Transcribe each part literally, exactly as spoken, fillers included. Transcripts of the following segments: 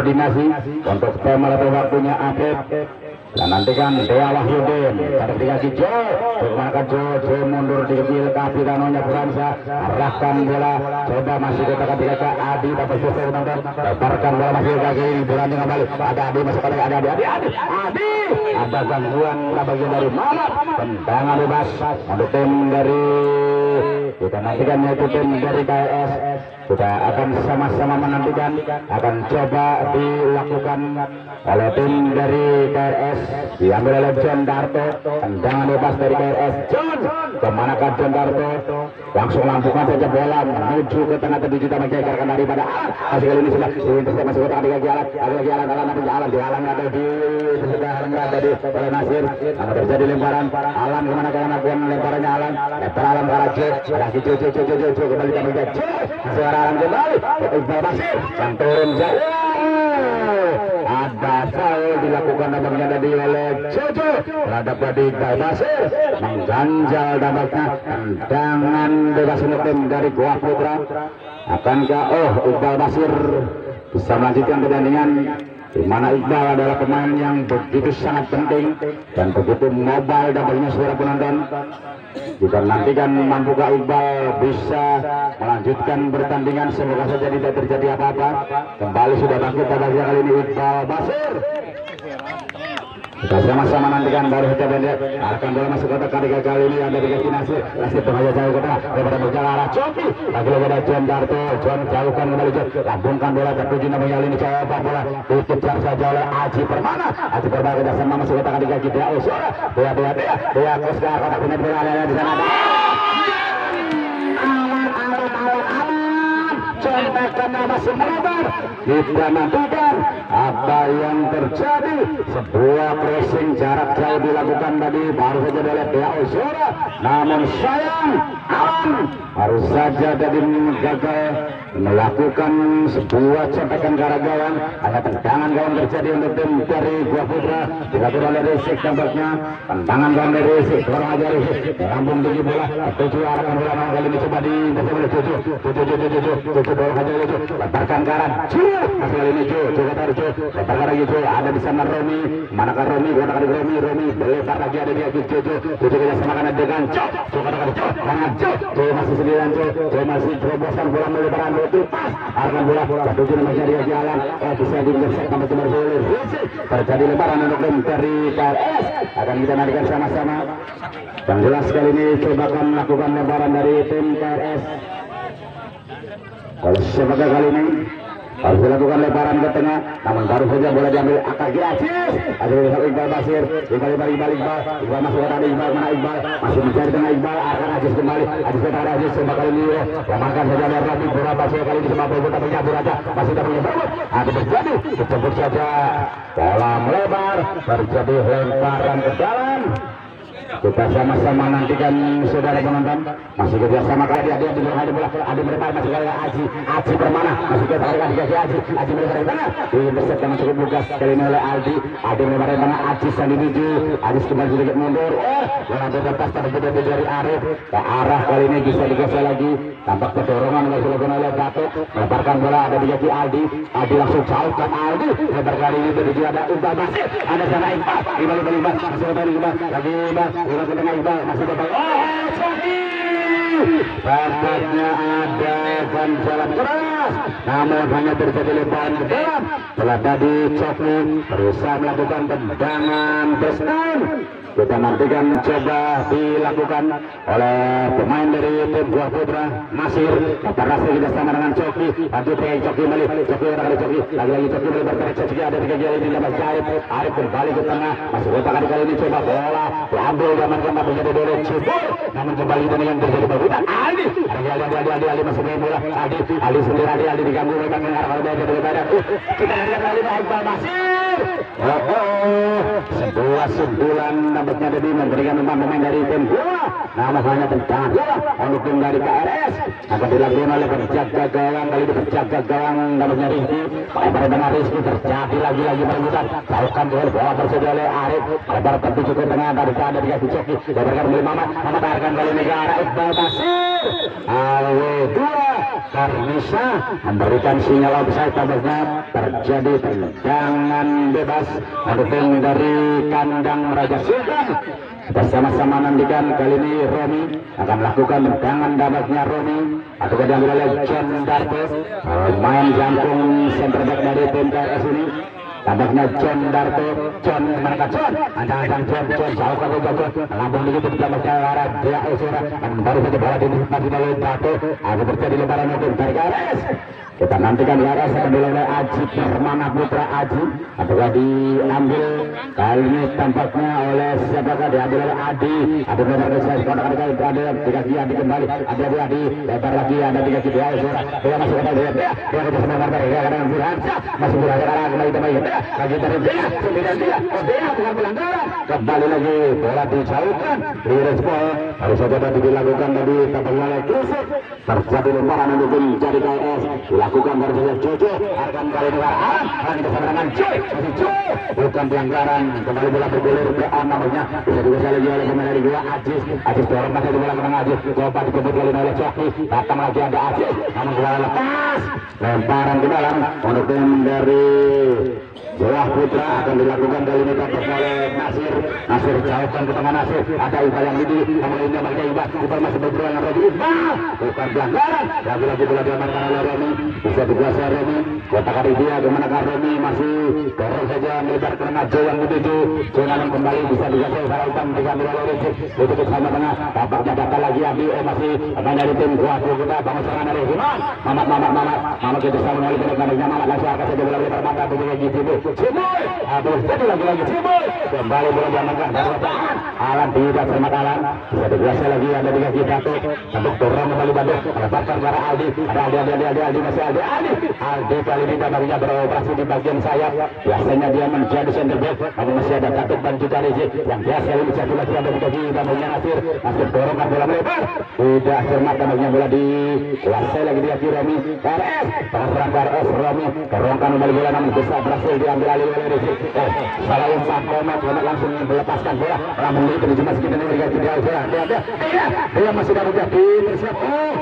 koordinasi untuk pemelatih waktunya Akib. Dan nantikan Dea Wahyudin pada tiga Jo maka Jo Jo mundur di kecil kapitanonya Buransa arahkan bola coba masih ke tiga ke Adi dapat selesai menonton leparkan bola masih lagi Buransa kembali ada Adi masuk lagi ada Adi Adi Adi Adi ada gangguan bagian dari Mamat tendangan bebas untuk tim dari kita nantikan yaitu tim dari K R S. Kita akan sama-sama menantikan akan coba dilakukan oleh tim dari K R S diambil oleh John Darto tendangan bebas dari K R S. John kemanakah John Darto langsung lampukan saja bola menuju ke tengah tertuju kita mengejarkan daripada masih kali ini sudah diintercept masih kota lagi jalan ada lagi jalan alam ada jalan di alam ada di sudah ada di oleh Nasir akan terjadi lemparan alam kemana ke anak buan lemparannya alam lebar alam ke arah C ada C C C C C C kembali kita mengejar masih arah alam kembali Iqbal Basir yang turun jauh ada foul dilakukan nampaknya tadi oleh Jojo terhadap dari Iqbal Basir mengganjal dampaknya tendangan bebas untuk tim dari Goa Putra. Akankah oh Iqbal Basir bisa melanjutkan pertandingan di mana Iqbal adalah pemain yang begitu sangat penting dan begitu mobile dampaknya suara penonton. Kita nantikan mampukah Iqbal bisa melanjutkan pertandingan, semoga saja tidak terjadi apa-apa. Kembali sudah bangkit pada kali ini Iqbal Basir. Kita sama-sama nantikan baru saja pendek akan bola masuk kotak ketiga kali ini ada tiga Nasir Nasir pengaja jauh kota daripada berjalan arah Coki lagi-lagi ada John Darto John jauhkan kembali John lambungkan bola tertuju namanya ini coba bola dikejar saja oleh Aji Permana Aji Permana kita sama masuk kotak ketiga kita oh suara Dea Dea Dea Dea Koska kotak benar bola ada di sana aman aman aman aman contohkan masih melebar kita nantikan apa yang terjadi. Sebuah pressing jarak jauh dilakukan tadi baru saja oleh Dea Ozora namun sayang alam harus saja tadi gagal melakukan sebuah cetekan ke arah gawang. Hanya tendangan gawang terjadi untuk tim dari Goa Putra dilakukan oleh Risik tampaknya tendangan gawang dari Risik kurang aja Risik lambung tujuh bola tujuh arahkan bola nomor kali ini coba di tujuh tujuh tujuh tujuh tujuh tujuh tujuh bola aja tujuh leparkan ke arah Jul masih kali ini Jul Jul kata Jul leparkan lagi Jul ada di sana Romi manakah Romi guna kali Romi Romi lebar lagi ada dia Jul Jul Jul kita samakan dengan Jul Jul kata kali Jul dengan Jul Jul masih sendirian Jul Jul masih terobosan bola melebaran lepas arahkan bola bola tujuh namanya dia jalan eh bisa diintersek sampai cuma boleh terjadi lebaran untuk tim dari K R S akan kita nantikan sama-sama. Yang jelas kali ini coba akan melakukan lebaran dari tim K R S. Kalau sebagai kali ini harus dilakukan lebaran ke tengah, namun baru saja bola diambil Akagi Aziz. Aziz Iqbal Basir, Iqbal Iqbal Iqbal Iqbal, Iqbal masuk ke tadi Iqbal mana Iqbal masih mencari tengah Iqbal, akan Aziz kembali, Aziz ke tengah Aziz coba kali ini lamarkan saja dari Rafi Bura Basir kali ini semua bola tapi kabur aja masih tak punya berbut. Ada terjadi, dijemput saja bola melebar, terjadi lemparan ke dalam. Kita sama-sama nantikan saudara penonton masih kerjasama kali dia dia di belakang ada bola ada mereka masih kali Aji Aji Permana masih kita kali dikasih Aji Aji mereka di tengah intercept dengan cukup lugas kali ini oleh Aldi Aldi mereka di tengah Aji sandi tuju Aji kembali sedikit mundur oh bola bebas terjadi dari Arif ke arah kali ini bisa digeser lagi tampak kedorongan yang dilakukan oleh Gatot melemparkan bola ada di kaki Aldi Aldi langsung jauhkan Aldi lebar kali ini terjadi ada Iqbal Basir ada sana Iqbal Iqbal Iqbal Iqbal masih kembali Iqbal lagi Iqbal Iqbal ke tengah Iqbal masih kembali oh Coki tampaknya ada ganjalan keras namun hanya terjadi lemparan ke dalam setelah tadi Coki berusaha melakukan tendangan bersenam. Kita nantikan coba dilakukan oleh pemain dari tim Goa Putra Nasir kata Nasir kita sama dengan Coki lanjut dengan Coki kembali Coki kali Coki lagi-lagi Coki kembali bertarik Coki ada tiga kali ini dapat Arif Arif kembali ke tengah masuk kotak kali ini coba bola diambil diamankan tapi jadi dorong Cibur namun kembali dengan terjadi perbuatan Aldi Aldi Aldi Aldi Aldi Aldi masuk main bola Aldi Aldi sendiri Aldi Aldi diganggu oleh Bang Dengar kalau dia jadi badan kita lihat kali ini Iqbal Basir oh oh sebuah sundulan nampaknya tadi memberikan pemain dari tim Goa nama hanya tentang untuk tim dari K R S akan dilakukan oleh penjaga gawang kali ini penjaga gawang nampaknya Rizky pada dengan Rizky terjadi lagi-lagi perbuatan jauhkan bola bola tersedia oleh Arif lebar tertuju ke tengah dari ada di kaki Coki lebarkan oleh Mamat Mamat arahkan kali ini ke arah Iqbal Basir A W dua K Arnisa memberikan sinyal offside, tampaknya terjadi tendangan bebas untuk tim dari kandang Raja Sultan. Kita sama-sama nantikan kali ini Romi akan melakukan tendangan, dapatnya Romi atau diambil oleh John Darto, pemain jangkung center back dari tim K R S ini. Tampaknya John Darto, John mereka John, ancang-ancang John, John jauh ke John, lambung begitu di belakang arah dia Usura, dan baru saja bola dinikmati oleh Darto, ada terjadi lebaran untuk dari K R S. Kita nantikan K R S akan dilakukan Aji Permana Putra Aji, apakah diambil kali ini tampaknya oleh siapakah, diambil oleh Adi, ada nomor saya kontak kali ada tiga kaki Adi kembali, ada dua Adi lebar lagi, ada tiga kaki dia Usura, dia masuk ke dia, dia dia ke sebelah barat, dia kadang Burhan, masih Burhan sekarang kembali kembali lagi dari dia, sembilan dia, oh dia bukan pelanggaran, kembali lagi bola dijauhkan, di respon harus saja tadi dilakukan tadi tampaknya oleh Krisik, terjadi lemparan untuk menjadi K R S, dilakukan baru saja Jojo, akan kali ini Warhan, akan bersama dengan Joy, masih Joy, bukan pelanggaran, kembali bola bergulir ke on namanya, bisa dikuasai lagi oleh pemain dari dua Ajis, Ajis dorong masih bola ke tengah Ajis, coba dikebut kali ini oleh Coki, datang lagi ada Ajis, namun bola lepas, lemparan ke dalam untuk tim dari Jawa Putra akan dilakukan kali ini oleh Nasir, Nasir jauhkan ke tengah Nasir, ada Iqbal yang ini, namun ini namanya Iqbal, Iqbal masih berjuang dengan Robi Iqbal, bukan pelanggaran, lagi-lagi bola diamankan oleh Romi, bisa dikuasai Romi, kotak dia kemana Romi masih dorong saja melebar ke tengah Joy yang menuju, Joy namun kembali bisa dikuasai salah hitam diambil oleh Rizky, itu ke sama tengah, tapaknya datang lagi Abi, eh masih main dari tim kuat kita bangun serangan dari Himan, Mamat Mamat Mamat, Mamat kita sama oleh penekaninya Mamat langsung akan saja bola lebar mata begini gitu. Ciboy, aduh jadi lagi-lagi Ciboy, kembali bola diamankan dari Alan, Alan tidak cermat Alan, bisa dikuasai lagi ada tiga kita tuh, untuk dorong kembali Bandung, melepaskan ke arah Aldi, ada Aldi, Aldi, Aldi, Aldi, Aldi masih Aldi, Aldi, Aldi kali ini tampaknya beroperasi di bagian sayap, biasanya dia menjadi center back, namun masih ada Tatuk dan juga Rizik, yang biasa ini satu lagi ada tiga kita, tampaknya Nasir, Nasir dorongkan bola melebar, tidak cermat tampaknya bola dikuasai lagi dia Romi, K R S, pengeran K R S Romi, dorongkan kembali bola namun bisa berhasil diambil alih oleh Rizik, eh salah umpan Komet, Komet langsung melepaskan bola, namun itu dijemah sekitar ini dia dia dia dia dia dia masih dapat jadi bersiap, oh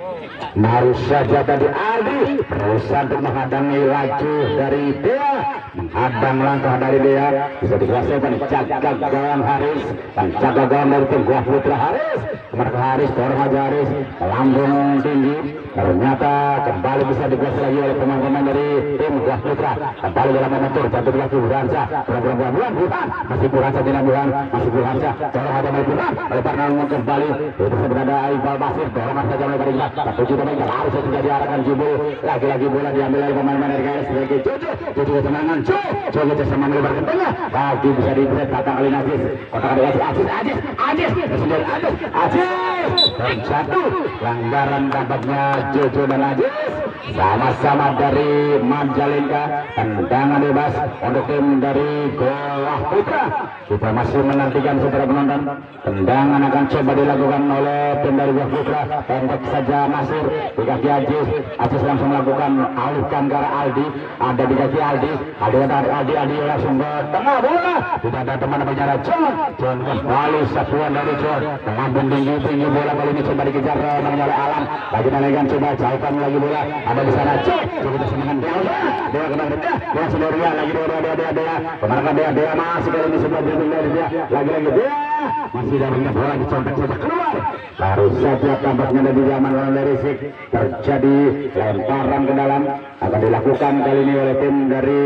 baru saja tadi Aldi berusaha untuk menghadangi laju dari dia, menghadang langkah dari dia, bisa dikuasaikan jaga gawang Haris dan jaga gawang dari tim Gua Putra Haris, kemana ke Haris, dorong aja Haris, lambung tinggi, ternyata kembali bisa dikuasai lagi oleh pemain-pemain dari tim Gua Putra, kembali dalam momentum jatuh lagi Burhansa, bulan-bulan bulan Burhan, masih Burhansa tidak Burhan, masih Burhansa, dorong aja oleh Burhan, oleh Parnal kembali, itu sebenarnya Iqbal Basir, dorong saja oleh Iqbal, tapi juga mereka harus saja diarahkan Jibul, lagi-lagi bola diambil oleh pemain-pemain dari K R S sebagai Jojo, Jojo kesenangan, Jojo, Jojo sama melebar ke tengah, lagi bisa diberi datang kali Najis, kotak ada Ajis, Ajis, Ajis, Ajis, Ajis, Ajis, Ajis, terjatuh, pelanggaran tampaknya Jojo dan Ajis, sama-sama dari Majalengka, tendangan bebas untuk tim dari Goa Putra. Kita masih menantikan saudara penonton, tendangan akan coba dilakukan oleh tim dari Goa Putra, pendek saja Nasir, di kaki Ajis, Ajis langsung melakukan alihkan ke arah Aldi, ada di kaki Aldi, Aldi ada Aldi, Aldi langsung ke tengah bola, tidak ada teman namanya John, John kembali satuan dari John, melambung tinggi tinggi bola kali ini coba dikejar namanya oleh Alam, lagi menaikkan coba jauhkan lagi bola, ada di sana John, coba kita semangat dia, dia kembali dia, dia sendirian lagi dia dia dia dia, kemana dia dia masih kali ini sebelah dia dia, lagi-lagi dia masih dalamnya bola dicontek-contek keluar, baru saja tampaknya dari zaman oleh Rizik, terjadi lemparan ke dalam, akan dilakukan kali ini oleh tim dari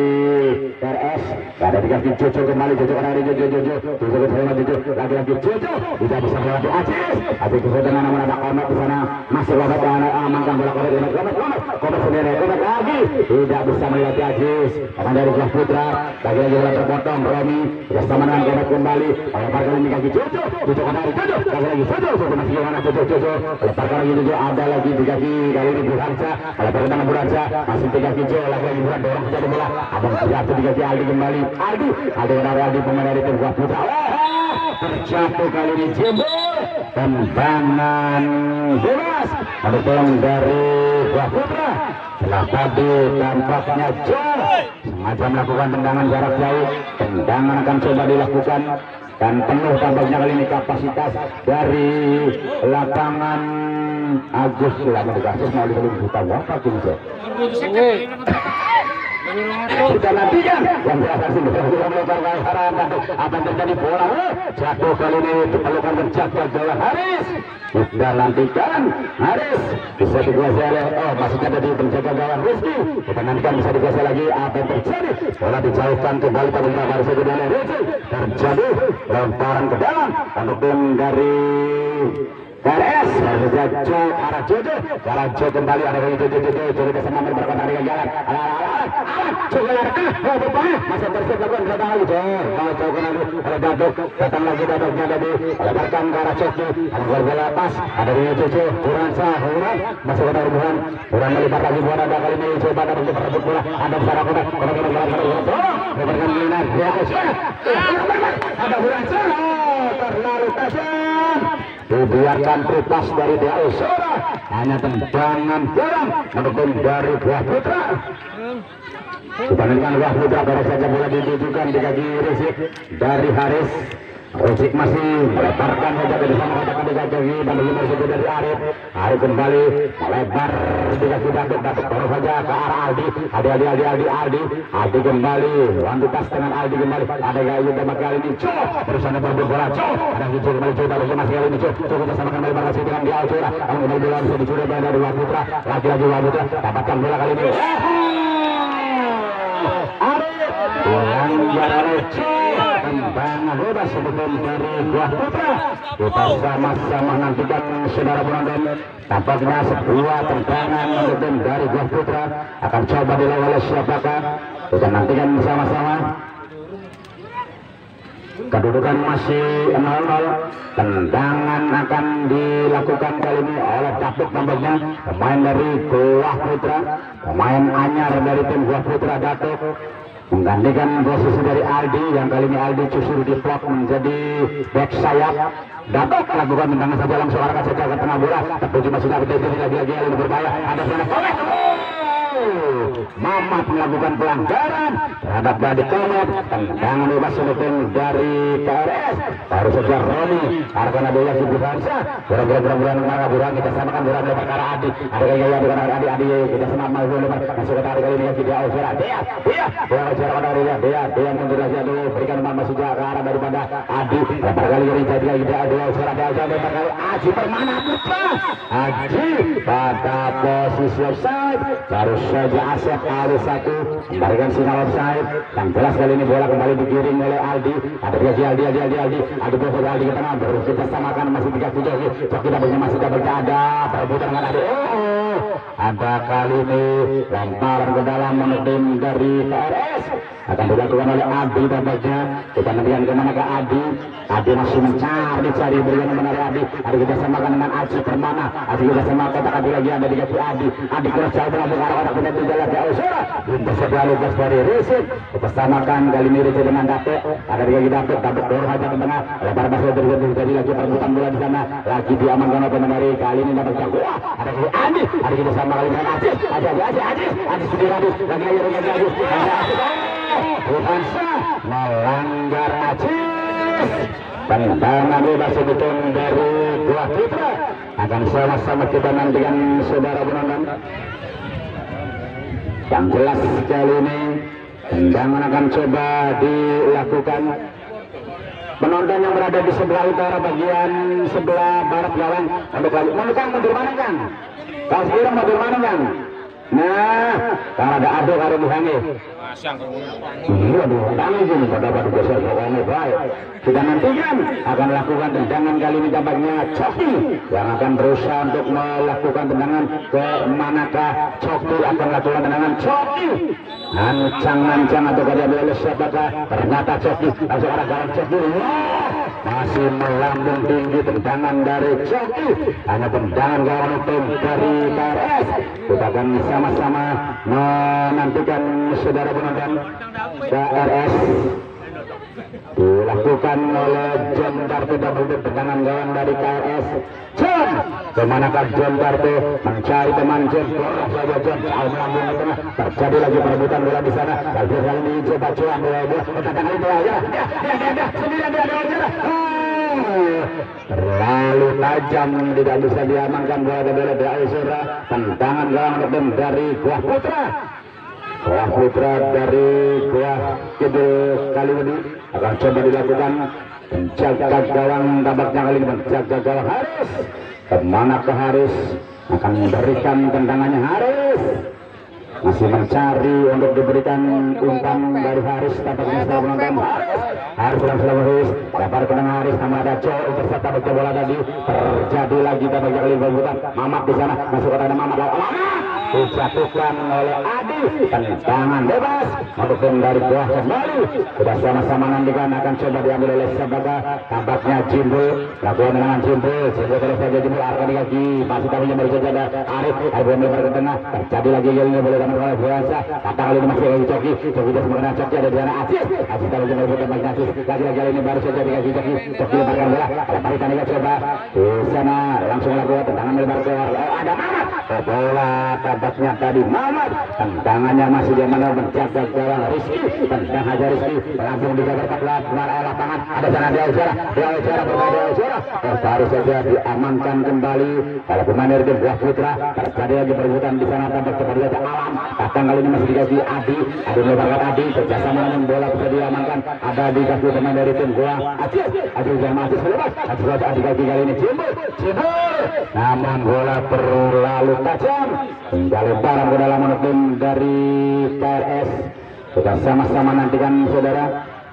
K R S, ada di kaki Jojo kembali, Jojo karena ada Jojo, Jojo, Jojo ke sana Jojo, lagi-lagi Jojo, tidak bisa melewati Ajis, Ajis kesulitan namun ada Komet di sana, masih Komet yang amankan bola Komet, Komet, Komet, Komet, Komet sendiri, Komet lagi, tidak bisa melewati Ajis, akan dari Gua Putra, lagi-lagi bola terpotong, Romi, sudah sama dengan Komet kembali, lempar kali ini kaki Jojo, Jojo karena ada Jojo, lagi-lagi Jojo, Jojo masih gimana Jojo, Jojo, lepaskan lagi Jojo, ada lagi di kaki kali ini Burhansa, lepar ke tangan Burhansa, masih tiga kaki Jojo, lagi-lagi Burhan dorong saja bola, abang jatuh di kaki Aldi kembali, Aldi, Aldi karena Aldi pemain dari tim Gua Putra, terjatuh kali ini Jimbul, tembakan bebas, ada tolong dari Gua Putra, setelah tadi tampaknya Joe sengaja melakukan tendangan jarak jauh, tendangan akan coba dilakukan dan penuh tampaknya kali ini kapasitas dari lapangan Agus sudah dikasih mau dibeli juta berapa kinso kita nantikan yang biasa sih melempar ke haram apa yang terjadi bola jatuh kali ini diperlukan terjaga Jawa Haris kita nantikan Haris bisa dikuasai oleh oh masih ada di penjaga gawang Rizky kita nantikan bisa dikuasai lagi apa yang terjadi bola dijauhkan kembali pada Haris oleh Rizky terjadi lemparan ke dalam untuk tim dari K R S harus jatuh arah Jojo arah Jojo kembali ada dari Jojo Jojo Jojo bersama berbakat dari jalan Jojo ada berupaya masih tersiap lakukan datang lagi Jojo mau jauh lagi ada Dadok datang lagi Dadoknya ada di lebarkan ke arah Jojo ada bola pas ada dari Jojo kurang sah kurang masih ada hubungan kurang melibat lagi bola ada kali ini coba ada untuk merebut bola ada sarang bola bola bola bola bola lebarkan Linar ya ada kurang sah terlalu tajam dibiarkan tripas dari Dia Usura hanya tendangan kurang mendukung dari Buah Putra dibandingkan Buah Putra baru saja bola ditujukan di kaki Rizik dari Haris Rizik masih melebarkan saja ke sana katakan di kaki dan begitu saja dari Arif Arif kembali melebar di kaki Datuk Datuk baru saja ke arah Aldi Aldi Aldi Aldi Aldi Aldi Aldi kembali wantitas dengan Aldi kembali ada gaya tembak kali ini Cok berusaha berburu bola Cok ada hijau kembali coba lagi masih kali ini Cok Cok kita sama kembali berhasil dengan Dia Usura kalau kembali bola bisa dicuri dari Buah Putra lagi-lagi Buah Putra dapatkan bola kali ini Arif melanggar oleh Cok tembangan bebas sebetulnya dari Buah Putra kita sama-sama nantikan saudara penonton tampaknya sebuah tendangan sebetulnya dari Buah Putra akan coba dilawan oleh siapakah kita nantikan sama-sama kedudukan masih nol nol tendangan akan dilakukan kali ini oleh Datuk tampaknya pemain dari Buah Putra pemain anyar dari tim Buah Putra Datuk menggantikan posisi dari Aldi yang kali ini Aldi justru diplot menjadi back sayap Datuk lakukan tendangan saja langsung arahkan saja ke tengah bola tertuju masih dapat dari lagi-lagi yang berbahaya ada sana Mamat melakukan pelanggaran terhadap Badi Komet tendangan bebas sebetulnya dari K R S baru saja Roni arahkan ada yang Sibuhansa burang-burang burang marah burang kita samakan burang lebar ke arah Adi ada gaya dengan Adi Adi kita sama mau lebar masuk ke tarik kali ini Dia Usura Dia Dia bola Usura pada Dia Dia Dia mundur lagi dulu berikan umpan masih ke arah daripada Adi lebar kali ini jadi lagi Dia Dia Usura Dia Usura lebar kali Aji Permana Putra Aji pada posisi offside baru saja Asep Ali satu memberikan sinyal offside dan jelas kali ini bola kembali digiring oleh Aldi ada lagi Aldi Aldi Aldi Aldi Aldi bola Aldi ke tengah baru kita samakan masih tiga tujuh Coki dapatnya masih dapat ada perebutan dengan Aldi oh ada kali ini lemparan ke dalam tim dari K R S akan dilakukan oleh Adi tampaknya kita nantikan kemana ke Adi Adi masih mencari cari berikan benar Adi Adi kita samakan dengan Aji Permana Adi kita samakan kotak Adi lagi ada di kaki Adi Adi cross jauh berlaku ke arah kotak di jalan Dia Usura untuk sebelah lukas dari Rizik kita samakan kali ini Rizik dengan Datuk ada di kaki Datuk Datuk dorong aja ke tengah lebar basah terjadi lagi perebutan bola di sana lagi diamankan oleh penari kali ini dapat jangkauan ada di Adi Adi kita sama kali dengan Aji Aji Aji Aji Aji Aji sudah Adi lagi lagi lagi lagi bukan sah melanggar Aji tendangan bebas sebetulnya dari Buah Putra akan sama-sama kita nantikan saudara penonton yang jelas kali ini tendangan akan coba dilakukan penonton yang berada di sebelah utara bagian sebelah barat gawang untuk lagi mau Kang mundur mana Kang kalau sekarang mundur mana Kang nah kalau ada adu kalau dihangi iya dong tangan pun pada pada besar pokoknya baik kita nantikan akan lakukan tendangan kali ini tampaknya Coki yang akan berusaha untuk melakukan tendangan ke manakah Coki akan lakukan tendangan Coki ancang-ancang atau kada boleh siapakah ternyata Coki langsung arah gawang Coki masih melambung tinggi tendangan dari Coki hanya tendangan gawang tim dari K R S kita akan sama-sama menantikan saudara penonton K R S dilakukan oleh John Darto double tendangan gawang dari K R S John kemanakah John Darto mencari teman John dorong saja John jauh melambung ke tengah terjadi lagi perebutan bola di sana kali ini coba cuan bola bola tendangan itu aja ya ya ya sendiri dia ada aja terlalu tajam, tidak bisa diamankan bola dari Dausura. Tendangan gawang tim dari Gua Putra. Gua Putra dari Gua Kidul Kaliwedi akan coba dilakukan penjaga gawang, tampaknya kali ini penjaga gawang Haris. Kemana ke Haris? Akan memberikan tendangannya Haris. Masih mencari untuk diberikan umpan dari Haris, tampaknya setelah menonton Haris. Haris langsung Haris, lebar ke tengah Haris, nama ada Joe intercept tampaknya bola tadi terjadi lagi tampaknya kali berbutan. Mamat di sana masuk ke tanah Mamat. Mamat dijatuhkan oleh Adi, tendangan bebas untuk tim dari Buah kembali. Sudah sama-sama nantikan akan coba diambil oleh Sabaka, tampaknya Jimbul lakukan dengan Jimbul. Jimbul terus saja Jimbul arah di kaki, masih tampaknya baru saja ada Arif. Arif lebar ke tengah, terjadi lagi gilnya boleh oleh Buansa, kata kali ini masih lagi Coki, Coki sudah mengenai Coki ada di sana Aziz, Aziz tahu juga berbuat baik Aziz, lagi-lagi kali ini baru saja dikasih Coki, Coki lebarkan bola, lebar tadi coba di sana langsung lakukan tendangan lebar keluar, oh ada Mamat, oh, bola tampaknya tadi Mamat, tendangannya masih di mana menjaga gawang Rizky, tendang aja Rizky, langsung dijaga keluar keluar lapangan, ada sana dia Usara, dia Usara bermain dia Usara, oh, baru saja diamankan kembali, kalau pemain dari tim Buah Putra, terjadi lagi perbuatan di sana tampak cepat saja Alam. Datang kali ini masih dikasih Adi, Adi melebarkan Adi, kerjasama dengan bola bisa diamankan. Ada dikasih pemain dari tim gua, Aziz, Aziz yang masih selepas, Aziz Adi kaki kali ini Jimbul, Jimbul. Namun bola terlalu tajam, hingga lemparan ke dalam tim dari K R S. Kita sama-sama nantikan saudara.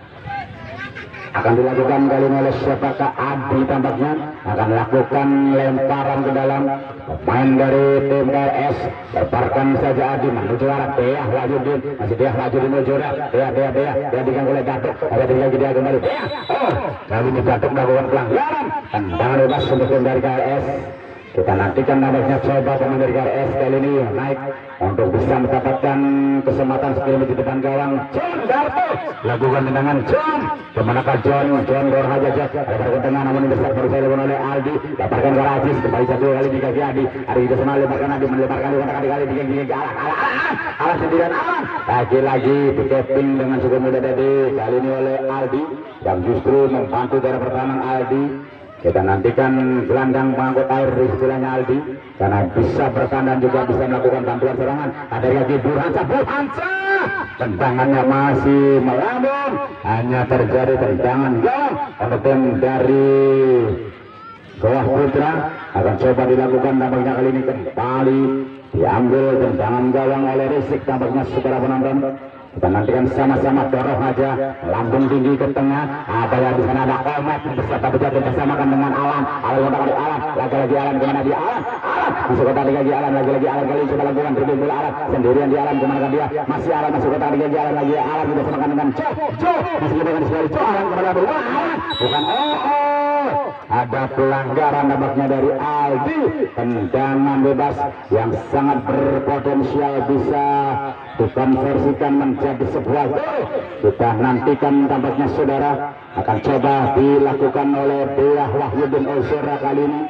Akan dilakukan kali ini oleh siapakah Adi tampaknya akan lakukan lemparan ke dalam pemain dari tim K R S. Leparkan saja Adi menuju arah Deah Wajudin, masih Deah Wajudin menuju arah Deah Deah Deah Deah diganggu oleh Datuk, ada lagi dia kembali Deah. Oh, kali ini Datuk melakukan pelanggaran, tendangan bebas untuk tim dari K R S. Kita nantikan nampaknya coba pemain dari K R S kali ini naik untuk bisa mendapatkan kesempatan skill di depan gawang. John Darto lakukan tendangan John, kemanakah John? John gor aja John, lebar ke tengah namun besar baru saya lakukan oleh Aldi, leparkan ke Aziz, kembali satu kali di kaki Adi, Adi juga sama lebarkan Adi, melebarkan kali kali di kaki kaki alah alah alah alah sendirian aman, lagi-lagi dikeping dengan cukup mudah tadi kali ini oleh Aldi yang justru membantu dari pertahanan Aldi. Kita nantikan gelandang pengangkut air di sebelahnya Aldi karena bisa bertahan dan juga bisa melakukan bantuan serangan. Ada lagi Burhansa, Burhansa tendangannya masih melambung, hanya terjadi tendangan gawang untuk tim dari Gawah Putra. Akan coba dilakukan tampaknya kali ini kembali diambil tendangan gawang oleh Rizky, tampaknya saudara penonton. Kita nantikan sama-sama dorong aja lambung tinggi ke tengah. Ada yang di sana ada Omet beserta berjalan bersamakan dengan Alan. Alan kontak kali Alan, lagi-lagi Alan kemana dia? Alan, Alan masuk kotak lagi Alan, lagi-lagi Alan kali coba lakukan dribble bola Alan sendirian di Alan kemana dia? Masih Alan masuk kotak lagi Alan lagi Alan kita samakan dengan Jo, Jo masih dengan sekali Jo Alan kemana bola Alan bukan oh oh ada pelanggaran nampaknya dari Aldi, tendangan bebas yang sangat berpotensial bisa dikonversikan menjadi sebuah gol. Kita nantikan tampaknya saudara akan coba dilakukan oleh Deah Wahyudin Ozora kali ini.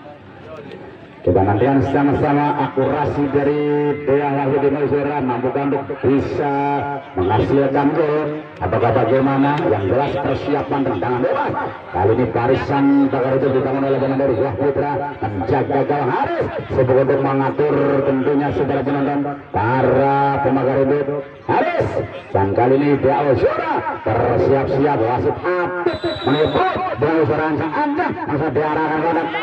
Kita nantikan sama-sama akurasi dari Deah Wahyudin Ozora mampukan untuk bisa menghasilkan gol. Apakah bagaimana? Yang jelas persiapan tendangan bebas. Kali ini barisan bakal itu dibangun oleh pemain dari Gawah Putra menjaga gawang Haris sibuk untuk mengatur tentunya saudara penonton para pemagar ribut Haris, dan kali ini dia Ozora bersiap-siap wasit Apit menepuk bola Ozora yang sangat langsung diarahkan ke kanan.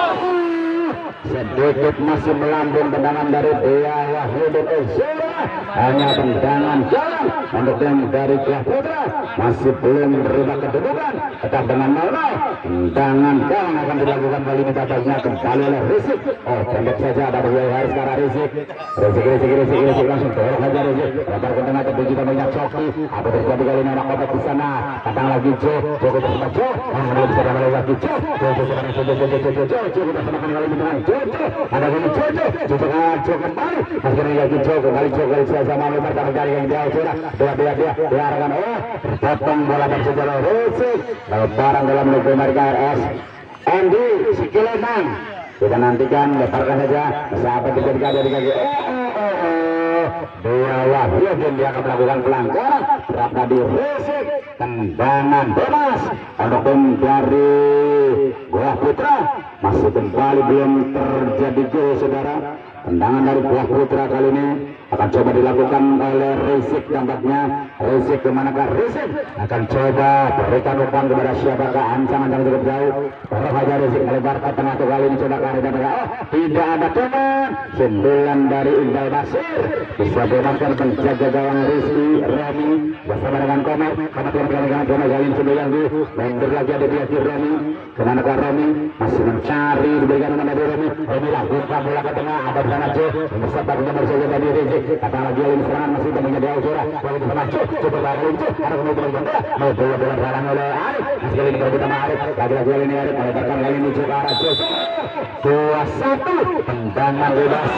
Sedikit masih melambung tendangan dari Deah Wahyudin Ozora, hanya tendangan jalan untuk tim dari Gawah Putra masih belum berubah kedudukan tetap dengan nol nol. Tendangan jalan akan dilakukan kali ini tampaknya kembali oleh Rizky. Oh pendek saja ada dua Haris karena Rizky Rizky Rizky Rizky Rizky langsung dorong saja Rizky lebar ke tengah tertuju tampaknya Coki. Apa terjadi kali ini anak Obat di sana, datang lagi Jo, Jo kita sama Jo yang belum bisa ramai lagi Jo, Jo Jo sekarang Jo Jo Jo Jo Jo Jo Jo kita samakan kali ini dengan Jo Jo ada ini Jo Jo Jo Jo Jo kembali masih lagi Jo kembali Jo kali saya sama lebar dari yang dia Ozora dia dia dia dia arahkan oh potong bola dari sejarah Rizky lebaran dalam logo K R S Andy Sikileman. Kita nantikan leparkan saja sahabat ketika dari kaki oh oh oh Deah Wahyudin dia akan melakukan pelanggaran terhadap di Rizky. tendangan bebas untuk tim dari Buah Putra. Masih kembali belum terjadi gol saudara. Tendangan dari Buah Putra kali ini akan coba dilakukan oleh Rizik. Tampaknya Rizik, kemanakah Rizik? Akan coba berikan umpan kepada siapakah? Ancang-ancang cukup jauh. Terus saja Rizik melebar ke tengah tuh kali ini coba kari dan oh tidak ada teman. Sembilan dari Iqbal Basir bisa bebaskan penjaga gawang Rizky Rami bersama dengan Komer. Komer yang dengan Komer kali ini sembilan di mundur lagi ada di akhir Rami. Kemanakah Rami? Masih mencari diberikan kepada Rami. Rami lakukan bola ke tengah ada sana Jo beserta nomor saja dari Rizik. Kata lagi ini serangan masih temannya di Aujora. Kalau kita maju coba balik Jo ada kemudian bola mau bola bola serangan oleh Arif. Sekali ini kita sama Arif lagi-lagi kali ini Arif melebarkan kali ini juga arah Jo dua satu tendangan bebas.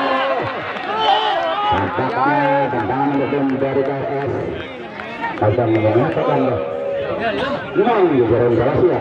Tampaknya tendangan untuk dari K R S akan mengatakan gimana jalan jelas ya.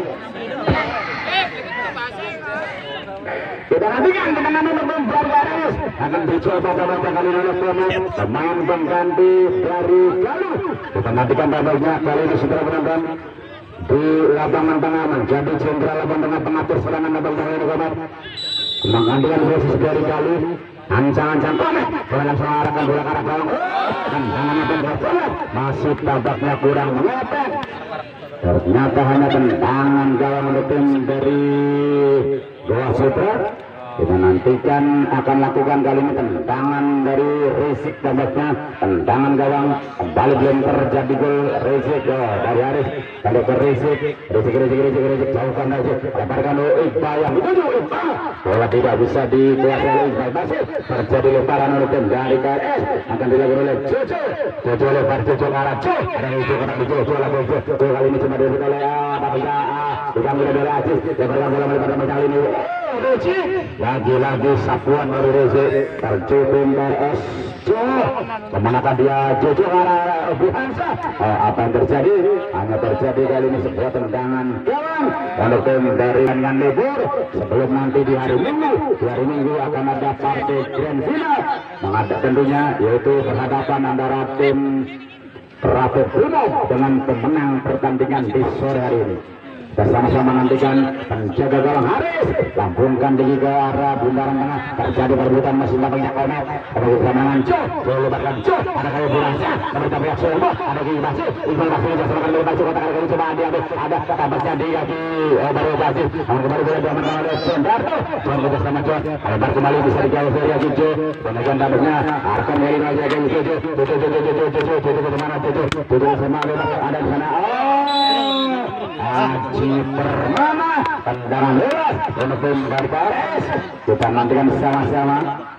Kita nantikan tendangan untuk dari K R S akan dicoba pada kali ini oleh pemain pengganti dari Galuh. Kita nantikan babaknya kali ini segera menonton di lapangan tengah menjadi jenderal lapangan tengah pengatur serangan lapangan tengah ini Komet. Menggantikan posisi dari Galuh. Ancang-ancang Komet dengan mengarahkan bola ke arah gawang. Tendangannya benar masih tampaknya kurang mengepet. Ternyata hanya tendangan gawang untuk tim dari Buah Putra. Kita nantikan akan lakukan kali ini tendangan dari Rizik. Tampaknya tendangan gawang kembali belum terjadi gol. Rizik oh, dari Arif kembali ke Rizik. Rizik Rizik Rizik Rizik jauhkan Rizik leparkan oleh Iqbal yang dituju Iqbal. Bola tidak bisa dikuasai oleh Iqbal Basir. Terjadi lemparan oleh tim dari K R S akan dilakukan oleh Jojo. Jojo lempar Jojo ke arah Jo. Ada itu kena di Jojo lagi Jo. Kali ini cuma diberikan oleh apa tidak diambil oleh Aziz. Leparkan bola melebar kali ini. Lagi-lagi sapuan dari Rizik terjun K R S Jo kemanakah dia Jojo arah Bu Hansa. Oh, apa yang terjadi? Hanya terjadi kali ini sebuah tendangan gawang untuk tim dari dengan libur sebelum nanti di hari Minggu. Di hari Minggu akan ada partai grand final menghadap tentunya yaitu berhadapan antara tim Rapi Brimob dengan pemenang pertandingan di sore hari ini. Kita sama-sama nantikan penjaga gawang Haris lambungkan tinggi ke arah bundaran tengah. Terjadi perebutan masih lapangnya Komet. Ada kesamaan Jo Jo lebarkan Jo ada kali Burasa mereka pihak Sobo ada kaki Basir Iqbal Basir yang serahkan oleh Basir kotak kali coba diambil ada tampaknya di kaki oh baru Basir namun kembali bola diamankan oleh John Darto. John bersama John lebar kembali bisa dijauh dari kaki Jo kemudian tampaknya akan kembali lagi kaki Jo Jo Jo Jo Jo Jo Jo Jo Jo Jo kemana Jo Jo Jo Jo sama ada di sana. Oh Haji Permana tendangan bebas untuk tim dari K R S. Kita nantikan sama-sama.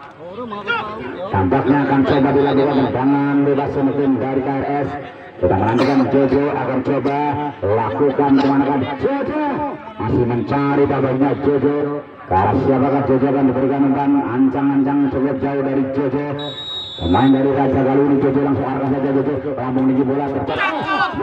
Tampaknya akan coba dilakukan tendangan bebas untuk tim dari K R S. Kita menantikan Jojo akan coba lakukan kemanakan Jojo masih mencari tampaknya Jojo ke arah siapakah Jojo akan diberikan umpan ancang-ancang cukup jauh dari Jojo. Pemain dari Raja Galuh ini Jojo langsung arah saja Jojo lambung tinggi bola tercetak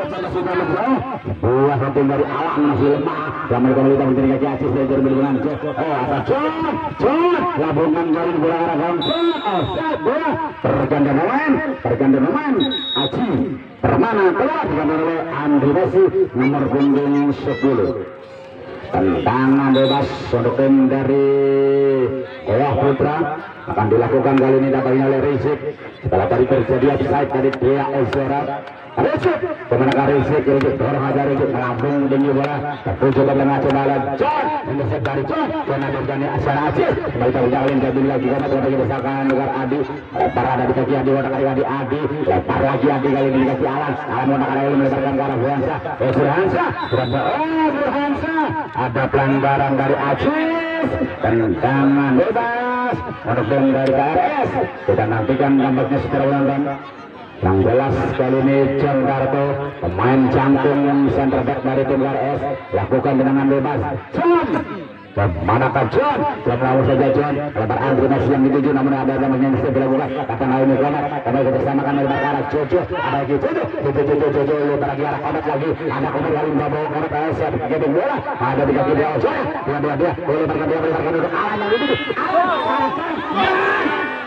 buah tim dari Alang masih lemah yang mereka melita menjadi kaki Aziz dan terbeli dengan Jojo. Oh apa John John lambungan kali bola arah gawang John oh set bola terganda pemain terganda pemain Aji Permana keluar diganti oleh Andri Messi nomor punggung sepuluh. Tendangan bebas untuk tim dari Buah Putra akan dilakukan kali ini dapatnya oleh Rizik setelah tadi terjadi offside dari pihak Aujora. Rizik kemanakah Rizik Rizik dorong aja Rizik melambung tinggi bola tertuju ke tengah coba oleh John intercept dari John John akhirnya Asyara Aziz kembali terjalin jadi lagi Komet lagi besarkan luar Adi lebar ada di kaki Adi otak kali Adi lebar lagi Adi kali ini di kaki Alan Alan otak kali melebarkan ke arah Burhansa eh Burhansa oh Burhansa ada pelanggaran dari Aziz tendangan bebas untuk tim dari K R S. Kita nantikan tampaknya secara ulang yang jelas kali ini John Darto pemain jantung center back dari tim K R S lakukan tendangan bebas John kemanakah John John lalu saja John lebar Andri Messi yang dituju namun ada namanya yang bisa dilakukan akan hal ini Komet kembali bersamakan lebar arah Jojo ada lagi Jojo Jojo Jojo Jojo lebar lagi arah Komet lagi ada Komet kali bawa Komet siap getting bola ada di kaki dia Jojo dia dia dia boleh lebarkan dia lebarkan untuk Alan yang dituju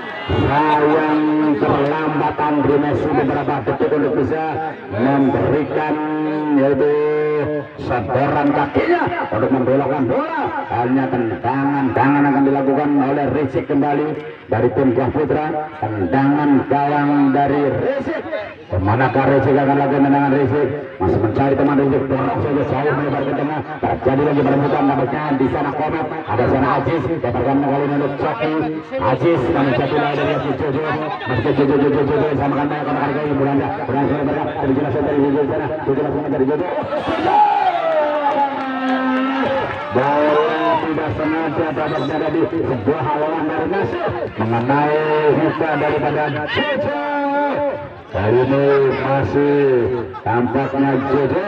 sayang terlambat Andri Messi beberapa detik untuk bisa memberikan yaitu setoran kakinya untuk membelokkan bola. Hanya tendangan tangan akan dilakukan oleh Rizik kembali dari tim Gua Putra. Tendangan gawang dari Rizik. Kemanakah Rizik akan lakukan tendangan Rizik? Masih mencari teman Rizik, dorong saja jauh melebar ke tengah. Terjadi lagi perebutan, nampaknya di sana Komet, ada sana Aziz, dapatkan kali ini untuk Coki. Aziz namun jatuh lagi dari Aziz Jojo, masih Jojo Jojo Jojo sama kan banyak kali kali Belanda, Belanda mereka dari jelasan dari Jojo sana, Jojo langsung dari Jojo. Bola tidak sengaja dapat jadi sebuah halangan dari Nasir mengenai muka daripada Jojo. Kali ini masih tampaknya Jojo.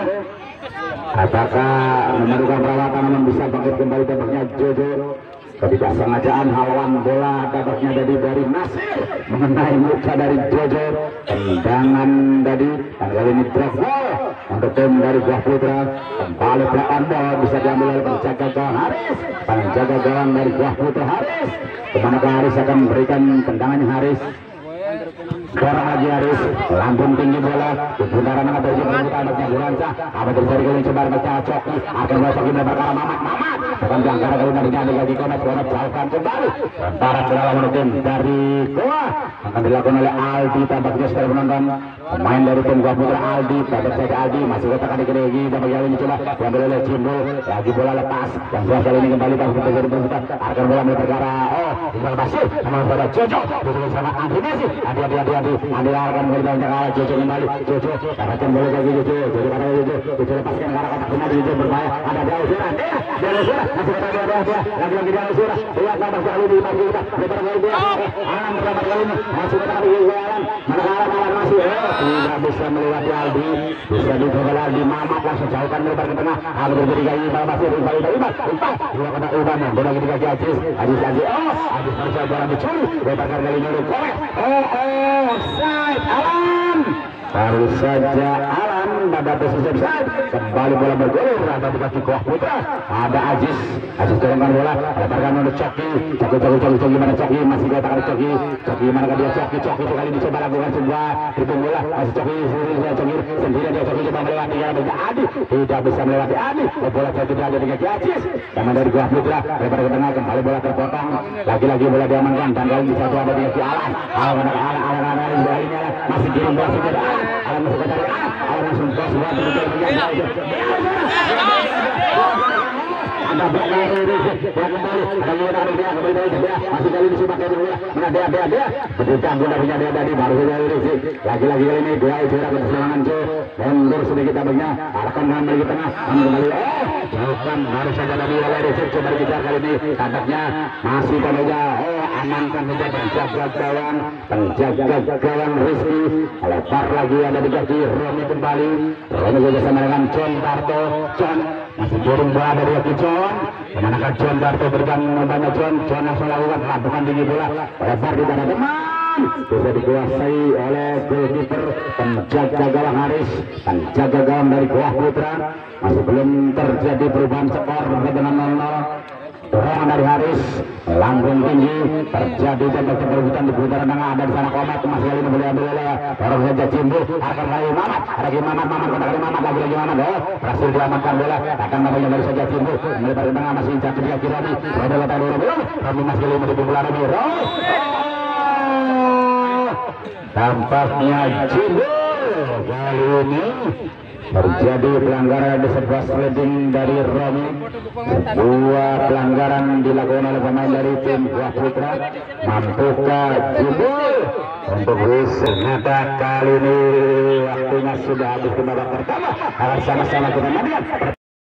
Apakah memerlukan perawatan namun bisa bangkit kembali tampaknya Jojo. Ketidaksengajaan haluan bola tampaknya dari dari Nasir mengenai muka dari Jojo. Tendangan tadi dan kali ini drop ball untuk tim dari Gua Putra. Kembali belakang ball bisa diambil oleh penjaga gawang Haris. Penjaga gawang dari Gua Putra Haris. Kemanakah Haris akan memberikan tendangannya Haris? Dorong lagi Haris, lambung tinggi bola di putaran mana terjadi perebutan anaknya Guranca. Apa terjadi kali ini coba baca Coki, akan bawa Coki melebar ke Mamat Mamat. Bukan diangkat kali ini dari lagi Komet, Komet jauhkan kembali. Antara dalam tim dari Goa akan dilakukan oleh Aldi. Tampaknya setelah menonton pemain dari tim Gua Putra Aldi, dapat saja Aldi masih kotakan di kiri. Dapat kali ini coba diambil oleh Cimbul, lagi bola lepas. Yang jelas kali ini kembali tampaknya terjadi perebutan. Akan bola melebar ke arah oh Iqbal Basir, sama pada Jojo, betul sama Andri Messi. Adi adi adi adi Andi akan memberikan jalan Jojo kembali. Jojo dapatkan bola lagi Jojo. Jojo pada Jojo. Jojo lepaskan ke arah kotak kembali. Jojo berbahaya. Ada dia Usura. Dia dia Usura. Masih kata dia dia dia. Lagi lagi dia Usura. Lihat tambah sekali di pagi kita. Lebar kali dia. Alam berapa kali ini. Masih kata kali dia Alam. Mana Alam Alam masih. Tidak bisa melewati Aldi. Bisa dicoba Aldi. Mamat langsung jauhkan melebar ke tengah. Alam berberi kali Iqbal Basir. Iqbal Iqbal Iqbal. Iqbal. Dua kotak Iqbal. Bola lagi dikasih Aziz. Aziz Aziz. Oh. Aziz berusaha bola dicuri. Lebar kali ini oleh Komet. Oh oh. Offside Alam. Baru saja Alam pada posisi offside. Kembali bola bergulir ada di kaki Gua Putra. Ada Aziz. Aziz turunkan bola. Lebarkan untuk Coki. Coki Coki Coki Coki mana Coki masih kotakan Coki. Coki mana dia Coki Coki itu kali ini coba lakukan sebuah hitung bola. Masih Coki sendiri dia Coki sendiri dia Coki coba melewati karena tidak Adi. Tidak bisa melewati Adi. Bola tidak ada di kaki Aziz. Teman dari Gua Putra lebar ke tengah kembali bola terpotong. Lagi-lagi bola diamankan dan kali ini satu ada di kaki Alam. Alam Alam Alam Alam ini masih kirim bola kepada Alam. Alam masuk ke dalam Alam. Alam langsung bos bola terjadi ada belakang Rizik dia kembali ada bola dari dia kembali dari dia masih kali ini coba kembali bola mana dia dia dia ketika bola punya dia tadi baru saja Rizik lagi-lagi kali ini dia juara keselangan Jo mundur sedikit abangnya arahkan kembali ke tengah kembali oh jauhkan baru saja tadi oleh Rizik coba dikejar kali ini tampaknya masih saja oh amankan saja penjaga gawang penjaga gawang Rizky lebar lagi ada di kaki Romi kembali Romi saja sama dengan John Darto John masih turun bola dari kaki John kemanakah John Darto berikan banyak John John langsung lakukan lampungan tinggi bola lebar di tanah teman bisa dikuasai oleh goalkeeper penjaga gawang Haris penjaga gawang dari Gua Putra masih belum terjadi perubahan skor dengan nol nol. Dorongan dari Haris lambung tinggi terjadi jatuh keperebutan di putaran tengah ada di sana Komet masih kali ini boleh ambil oleh dorong saja Cimbul akan lagi Mamat ada lagi Mamat Mamat kota kali Mamat lagi lagi Mamat oh berhasil diamankan bola akan namanya dari saja Cimbul melebar ke tengah masih jatuh di kaki Romi Romi letak dulu Romi Romi masih kali ini di bola Romi Romi tampaknya Cimbul kali ini terjadi pelanggaran di sebuah sliding dari Romi sebuah pelanggaran dilakukan oleh pemain dari tim Gua Putra mampukah Cimbul untuk bisa ternyata kali ini waktunya sudah habis ke babak pertama akan sama-sama kita melihat